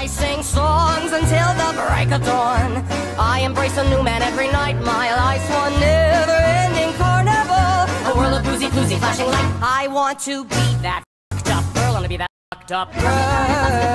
I sing songs until the break of dawn. I embrace a new man every night. My life's one never-ending carnival, a whirl of boozy-floozy flashing light. I want to be that fucked up girl. I want to be that fucked up girl.